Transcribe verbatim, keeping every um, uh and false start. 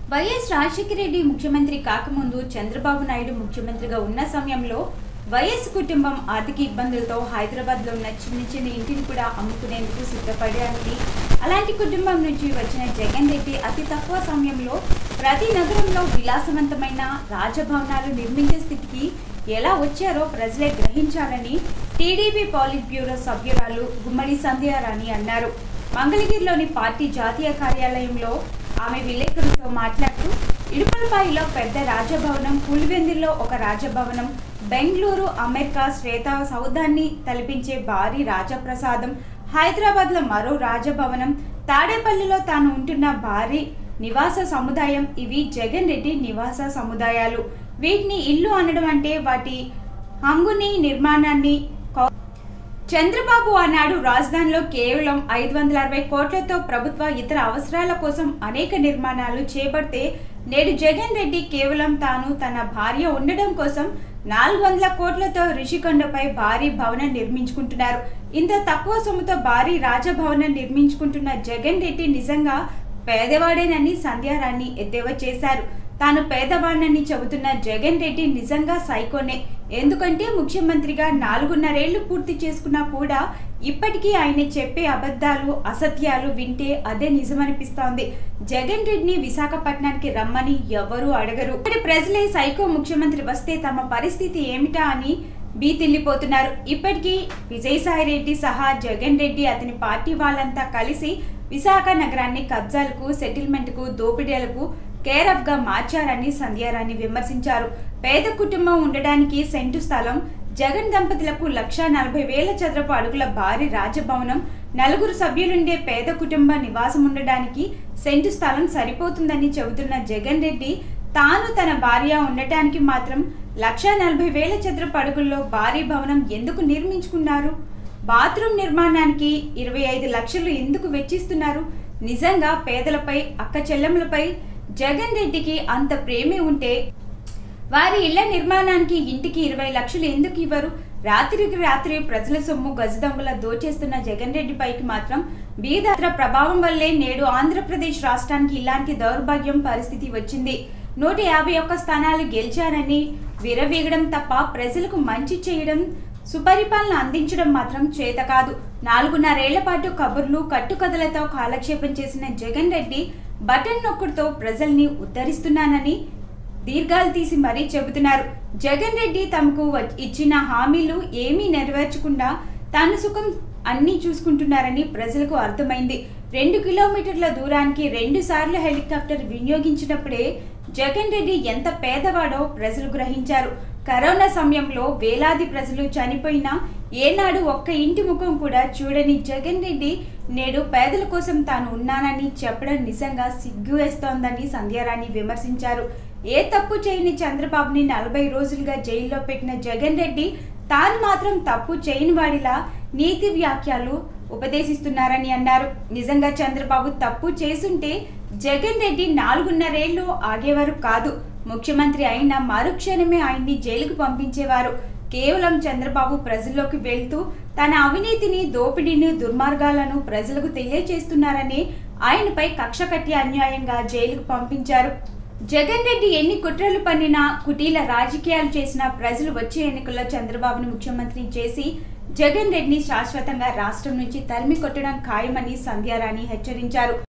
YS Rajasekhara Reddy ముఖ్యమంత్రి కాకముందు చంద్రబాబు నాయుడు ముఖ్యమంత్రిగా ఉన్న సమయంలో వైఎస్ కుటుంబం ఆర్థిక ఇబ్బందులతో హైదరాబాద్లో ఉన్న చిన్న చిన్న ఇంటిని కూడా అమ్ముకునేందుకు సిద్ధపడడానికి అలాంటి కుటుంబం నుంచి వచ్చిన జగన్ రెడ్డి అతి తక్కువ సమయంలో ప్రతి నగరంలో విలాసవంతమైన రాజభవనాలు నిర్మించే స్థితికి ఎలా వచ్చారో ప్రజలే గ్రహించాలని టీడీపీ పాలిట్ బ్యూరో సభ్యురాలు గుమ్మడి సంధ్యారాణి అన్నారు. మంగళగిరిలోని పార్టీ జాతీయ కార్యాలయంలో ఆమె విలేకరులతో మాట్లాడుతూ ఇడుపులపాయలో పెద్ద రాజభవనం, పులివెందుల్లో ఒక రాజభవనం, బెంగళూరు అమెరికా శ్వేత సౌధాన్ని తలపించే భారీ రాజప్రసాదం, హైదరాబాద్లో మరో రాజభవనం, తాడేపల్లిలో తాను ఉంటున్న భారీ నివాస సముదాయం, ఇవి జగన్ రెడ్డి నివాస సముదాయాలు. వీటిని ఇల్లు అనడం అంటే వాటి హంగుని నిర్మాణాన్ని. చంద్రబాబు ఆనాడు రాజధానిలో కేవలం ఐదు వందల అరవై కోట్లతో ప్రభుత్వ ఇతర అవసరాల కోసం అనేక నిర్మాణాలు చేపడితే నేడు జగన్ రెడ్డి కేవలం తాను తన భార్య ఉండడం కోసం నాలుగు వందల కోట్లతో రిషికొండపై భారీ భవనం నిర్మించుకుంటున్నారు. ఇంత తక్కువ సొమ్ముతో భారీ రాజభవనం నిర్మించుకుంటున్న జగన్ రెడ్డి నిజంగా పేదవాడేనని సంధ్యారాణి ఎద్దేవా చేశారు. తాను పేదవాడినని చెబుతున్న జగన్ రెడ్డి నిజంగా సైకోనే. ఎందుకంటే ముఖ్యమంత్రిగా నాలుగున్నరేళ్లు పూర్తి చేసుకున్నా కూడా ఇప్పటికీ ఆయన చెప్పే అబద్ధాలు, అసత్యాలు వింటే అదే నిజమనిపిస్తోంది. జగన్ రెడ్డిని విశాఖపట్నానికి రమ్మని ఎవరూ అడగరు. ఇప్పటి ప్రజలే సైకో ముఖ్యమంత్రి వస్తే తమ పరిస్థితి ఏమిటా అని బీతిల్లిపోతున్నారు. ఇప్పటికీ విజయసాయి రెడ్డి సహా జగన్ రెడ్డి అతని పార్టీ వాళ్ళంతా కలిసి విశాఖ నగరాన్ని కబ్జాలకు, సెటిల్మెంట్కు, దోపిడీలకు కేర్ ఆఫ్ గా మార్చారని సంధ్యారాణి విమర్శించారు. పేద కుటుంబం ఉండడానికి సెంటు స్థలం, జగన్ దంపతులకు లక్షా నలభై వేల చదరపు అడుగుల భారీ రాజభవనం, నలుగురు సభ్యులుండే పేద కుటుంబ నివాసం ఉండడానికి సెంటు స్థలం సరిపోతుందని చెబుతున్న జగన్ రెడ్డి తాను తన భార్య ఉండటానికి మాత్రం లక్షా నలభై వేల చదరపు అడుగుల్లో భారీ భవనం ఎందుకు నిర్మించుకున్నారు? బాత్రూమ్ నిర్మాణానికి ఇరవై ఐదు లక్షలు ఎందుకు వెచ్చిస్తున్నారు? నిజంగా పేదలపై, అక్క చెల్లెములపై జగన్ రెడ్డికి అంత ప్రేమే ఉంటే వారి ఇళ్ల నిర్మాణానికి ఇంటికి ఇరవై లక్షలు ఎందుకు ఇవ్వరు? రాత్రికి రాత్రి ప్రజల సొమ్ము గజదొంగల దోచేస్తున్న జగన్ రెడ్డి పైకి మాత్రం బీదత్ర ప్రభావం వల్లే నేడు ఆంధ్రప్రదేశ్ రాష్ట్రానికి ఇలాంటి దౌర్భాగ్యం పరిస్థితి వచ్చింది. నూట యాభై ఒక్క స్థానాలు గెలిచానని విరవీగడం తప్ప ప్రజలకు మంచి చేయడం, సుపరిపాలన అందించడం మాత్రం చేత కాదు. నాలుగున్నరేళ్ల పాటు కబుర్లు, కట్టుకథలతో కాలక్షేపం చేసిన జగన్ రెడ్డి బటన్ నొక్కుడుతో ప్రజల్ని ఉద్ధరిస్తున్నానని దీర్ఘాలు తీసి మరీ చెబుతున్నారు. జగన్ రెడ్డి తమకు ఇచ్చిన హామీలు ఏమీ నెరవేర్చకుండా తాను సుఖం అన్నీ చూసుకుంటున్నారని ప్రజలకు అర్థమైంది. రెండు కిలోమీటర్ల దూరానికి రెండు సార్లు హెలికాప్టర్ వినియోగించినప్పుడే జగన్ రెడ్డి ఎంత పేదవాడో ప్రజలు గ్రహించారు. కరోనా సమయంలో వేలాది ప్రజలు చనిపోయినా ఏనాడు ఒక్క ఇంటి ముఖం కూడా చూడని జగన్ రెడ్డి నేడు పేదల కోసం తాను ఉన్నానని చెప్పడం నిజంగా సిగ్గు వేస్తోందని సంధ్యారాణి విమర్శించారు. ఏ తప్పు చేయని చంద్రబాబుని నలభై రోజులుగా జైల్లో పెట్టిన జగన్ రెడ్డి తాను మాత్రం తప్పు చేయని వాడిలా నీతి వ్యాఖ్యలు ఉపదేశిస్తున్నారని అన్నారు. నిజంగా చంద్రబాబు తప్పు చేసుంటే జగన్ రెడ్డి నాలుగున్నరేళ్లు ఆగేవారు కాదు. ముఖ్యమంత్రి అయిన మరుక్షణమే ఆయన్ని జైలుకు పంపించేవారు. కేవలం చంద్రబాబు ప్రజల్లోకి వెళ్తూ తన అవినీతిని, దోపిడీని, దుర్మార్గాలను ప్రజలకు తెలియజేస్తున్నారని ఆయనపై కక్ష కట్టి అన్యాయంగా జైలుకు పంపించారు. జగన్ రెడ్డి ఎన్ని కుట్రలు పన్నినా, కుటీల రాజకీయాలు చేసినా ప్రజలు వచ్చే ఎన్నికల్లో చంద్రబాబును ముఖ్యమంత్రి చేసి జగన్ రెడ్డిని శాశ్వతంగా రాష్ట్రం నుంచి తరిమి కొట్టడం ఖాయమని సంధ్యారాణి హెచ్చరించారు.